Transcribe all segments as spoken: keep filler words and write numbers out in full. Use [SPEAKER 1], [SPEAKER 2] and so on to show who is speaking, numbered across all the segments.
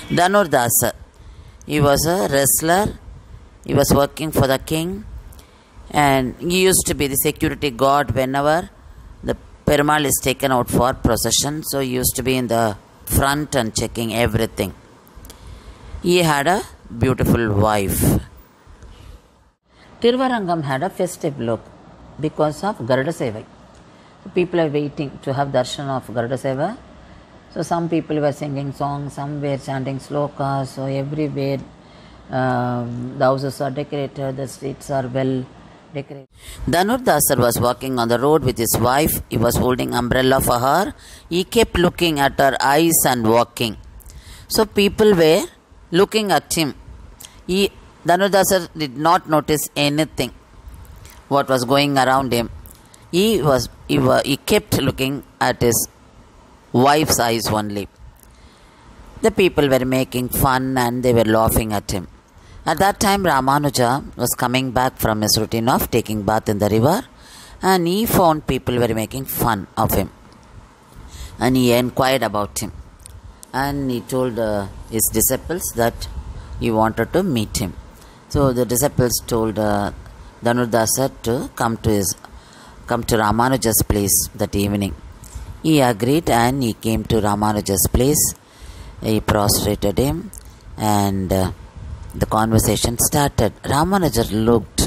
[SPEAKER 1] Dhanurdasa. He was a wrestler. He was working for the king, and he used to be the security guard whenever the Perumal is taken out for procession. So he used to be in the front and checking everything. He had a beautiful wife. Tiruvarangam had a festive look because of Garuda Seva. People are waiting to have darshan of Garuda Seva. So some people were singing songs, some were chanting slokas. So everywhere uh, the houses are decorated, the streets are well decorated. Dhanurdasar was walking on the road with his wife. He was holding umbrella for her. He kept looking at her eyes and walking. So people were looking at him. He, Dhanurdasar did not notice anything what was going around him. He was he, was, he kept looking at his wife's eyes only. The people were making fun and they were laughing at him. At that time, Ramanuja was coming back from his routine of taking bath in the river, and he found people were making fun of him. And he inquired about him. And he told uh, his disciples that he wanted to meet him. So the disciples told uh, Dhanurdasar to come to his come to Ramanuja's place that evening. He agreed and he came to Ramanuja's place. He prostrated him and uh, the conversation started. Ramanuja looked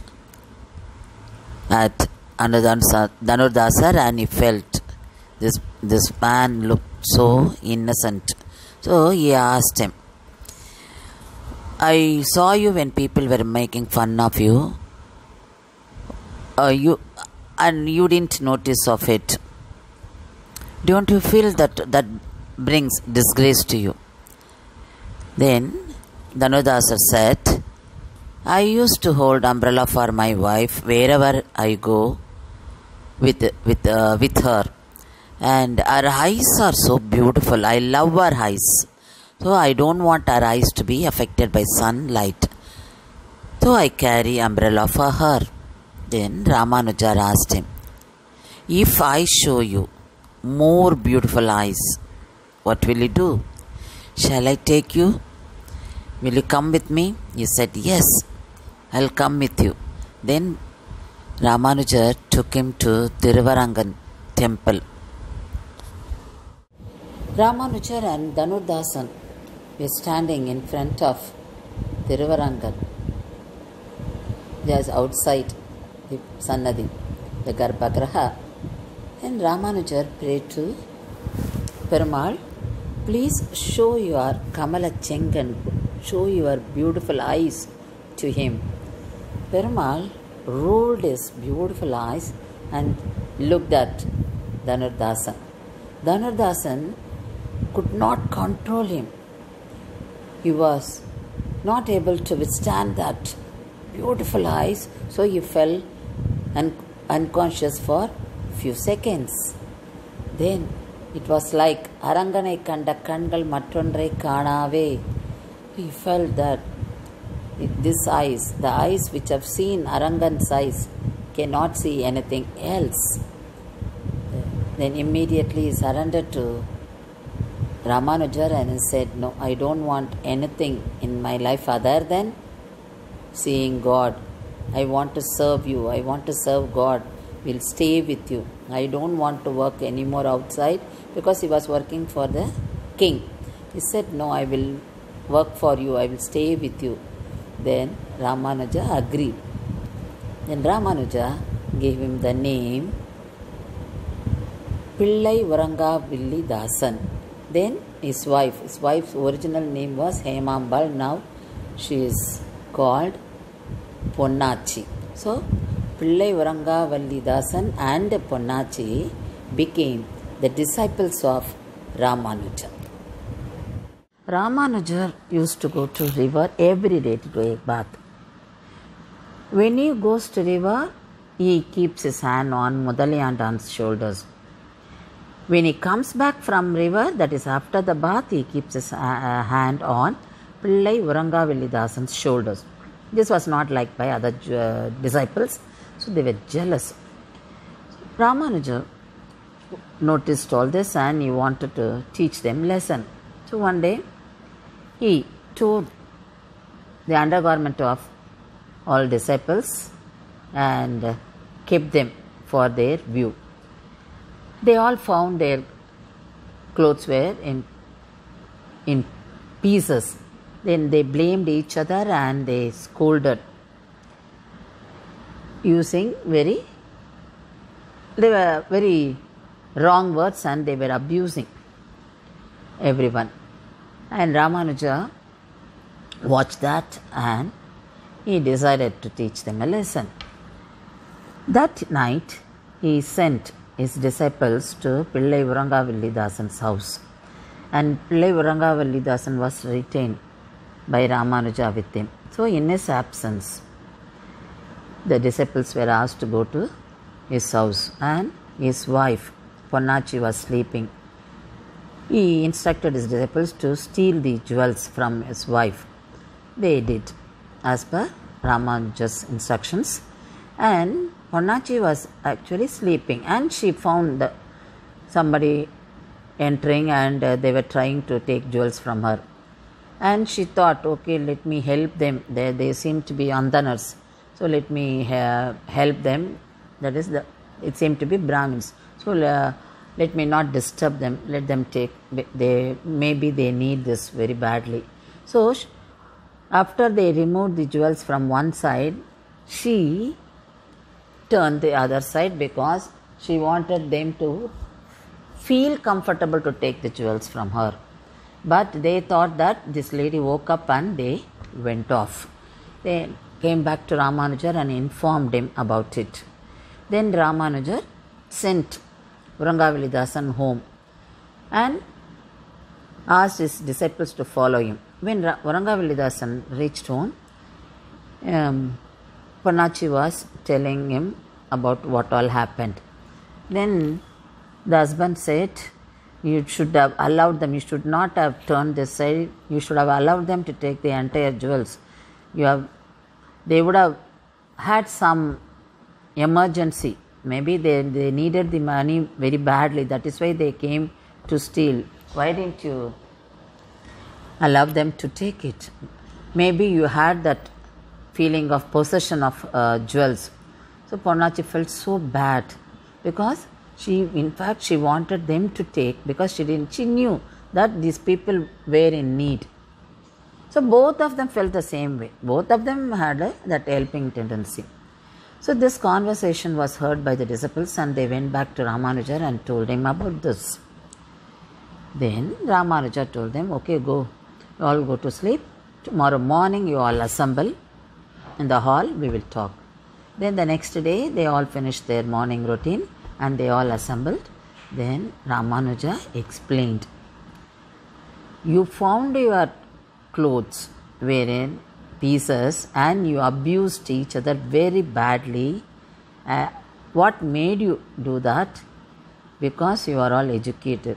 [SPEAKER 1] at Dhanurdasar and he felt this, this man looked so innocent. So he asked him, I saw you when people were making fun of you. Uh, you and you didn't notice of it. Don't you feel that that brings disgrace to you? Then Dhanurdasar said, I used to hold umbrella for my wife wherever I go with with uh, with her, and her eyes are so beautiful. I love her eyes, so I don't want her eyes to be affected by sunlight. So I carry umbrella for her. Then Ramanuja asked him, if I show you more beautiful eyes, what will you do? Shall I take you? Will you come with me? He said, yes, I'll come with you. Then Ramanuja took him to Tiruvarangan temple. Ramanuja and Dhanurdasan were standing in front of Tiruvarangan, just outside the Sannadhi, the Garbhagriha. And Ramanuja prayed to Perumal, please show your Kamala Chengan, show your beautiful eyes to him. Perumal rolled his beautiful eyes and looked at Dhanurdasan. Dhanurdasan could not control him. He was not able to withstand that beautiful eyes, so he fell un- unconscious for few seconds. Then it was like Aranganai kanda kangal mattondrai kaanave. He felt that this eyes, the eyes which have seen Arangan's eyes, cannot see anything else. Then immediately he surrendered to Ramanuja and he said, no, I don't want anything in my life other than seeing God. I want to serve you. I want to serve God. Will stay with you. I don't want to work anymore outside, because he was working for the king. He said, no, I will work for you. I will stay with you. Then Ramanuja agreed. Then Ramanuja gave him the name Pillai Urangavilli Dasan. Then his wife, his wife's original name was Hemambal. Now she is called Ponnachi. So Pillai Urangavilli Dasan and Ponnachi became the disciples of Ramanuja. Ramanuja used to go to river every day to take a bath. When he goes to river, he keeps his hand on Mudali and Aunt's shoulders. When he comes back from river, that is after the bath, he keeps his uh, hand on Pillai Urangavilli Dasan's shoulders. This was not liked by other uh, disciples, so they were jealous. Ramanuja noticed all this and he wanted to teach them lesson. So one day he tore the undergarment of all disciples and kept them for their view. They all found their clothes were in, in pieces. Then they blamed each other and they scolded using very, they were very wrong words and they were abusing everyone. And Ramanuja watched that and he decided to teach them a lesson. That night he sent his disciples to Pillai Urangavallidasan's house, and Pillai Urangavallidasan was retained by Ramanuja with him. So in his absence, the disciples were asked to go to his house, and his wife Ponnachi was sleeping. He instructed his disciples to steal the jewels from his wife. They did as per Ramanuja's instructions, and Ponnachi was actually sleeping, and she found somebody entering and uh, they were trying to take jewels from her, and she thought, okay, let me help them. They, they seem to be Andanas, so let me uh, help them. That is, the it seemed to be Brahmins, so uh, let me not disturb them, let them take, they maybe they need this very badly. So after they removed the jewels from one side, she turned the other side because she wanted them to feel comfortable to take the jewels from her. But they thought that this lady woke up and they went off. They came back to Ramanuja and informed him about it. Then Ramanuja sent Urangavallidasan home and asked his disciples to follow him. When Urangavallidasan reached home, um, Ponnachi was telling him about what all happened. Then the husband said, you should have allowed them, you should not have turned this side, you should have allowed them to take the entire jewels. You have, they would have had some emergency, maybe they, they needed the money very badly, that is why they came to steal. Why didn't you allow them to take it? Maybe you had that feeling of possession of uh, jewels. So Ponnachi felt so bad because she, in fact, she wanted them to take because she didn't, she knew that these people were in need. So both of them felt the same way. Both of them had a, that helping tendency. So this conversation was heard by the disciples and they went back to Ramanuja and told him about this. Then Ramanuja told them, okay, go, you all go to sleep. Tomorrow morning you all assemble in the hall, we will talk. Then the next day they all finished their morning routine and they all assembled. Then Ramanuja explained, you found your clothes were in pieces and you abused each other very badly. Uh, what made you do that? Because you are all educated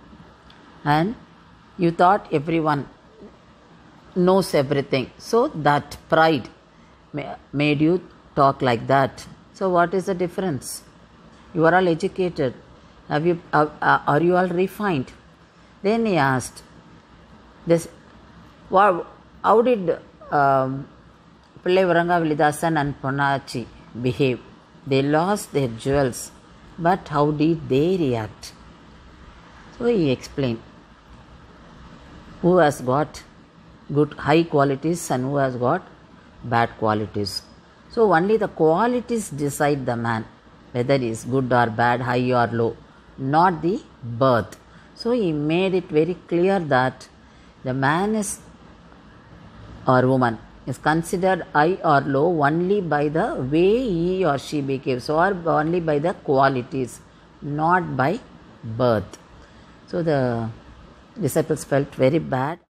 [SPEAKER 1] and you thought everyone knows everything. So that pride made you talk like that. So what is the difference? You are all educated. Have you, uh, uh, are you all refined? Then he asked, this, wow, how did um, Pillai Urangavallidasan and Ponnachi behave? They lost their jewels, but how did they react? So he explained, who has got good high qualities and who has got bad qualities. So only the qualities decide the man, whether he is good or bad, high or low, not the birth. So he made it very clear that the man is or woman is considered high or low only by the way he or she behaves, or only by the qualities, not by birth. So the disciples felt very bad.